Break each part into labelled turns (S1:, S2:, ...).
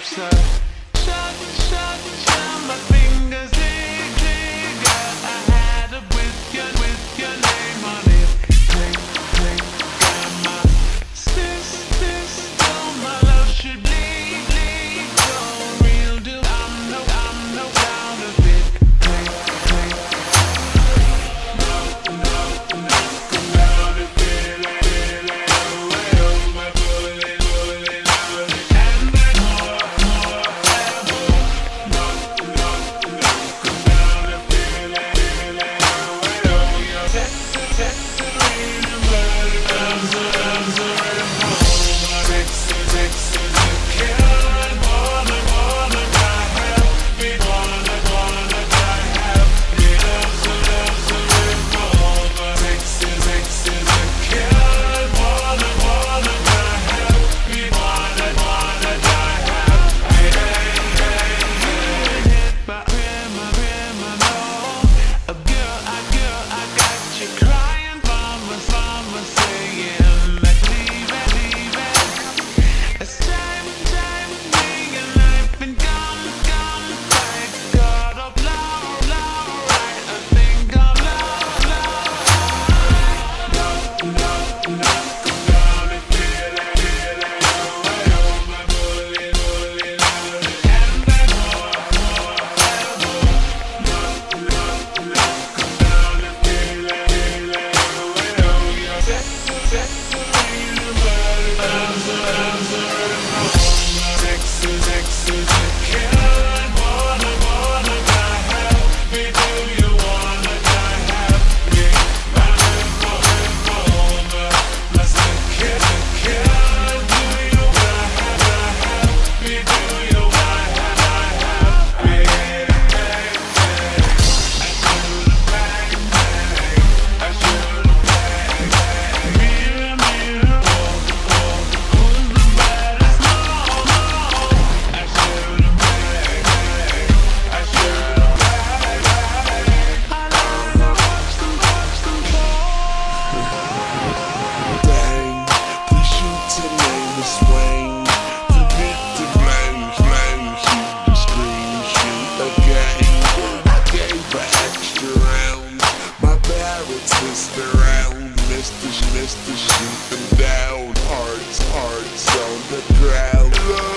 S1: Mr. Shooting down, hearts on the ground.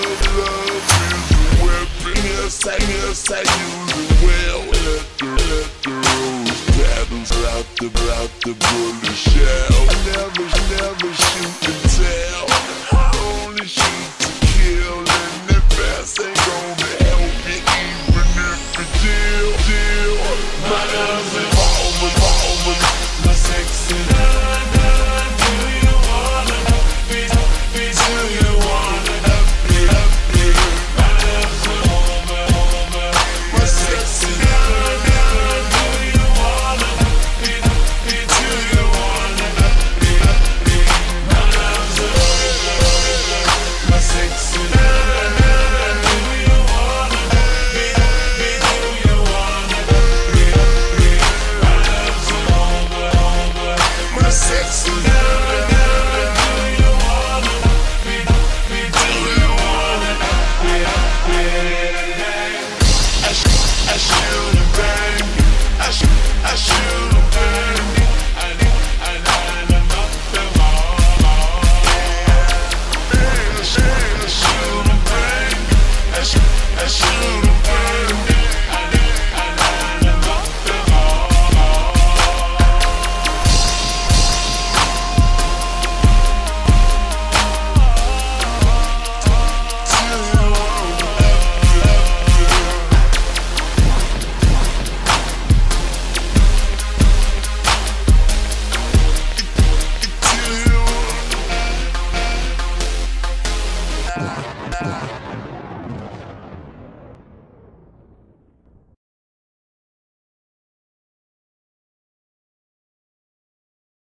S1: Love is a weapon. Yes, I use it well. Let the rose petals out the bullet shell. I never shoot and tell. I only shoot to kill, and the best ain't gonna help you even if it deal. My love's involvement, my sexy love. Sexy.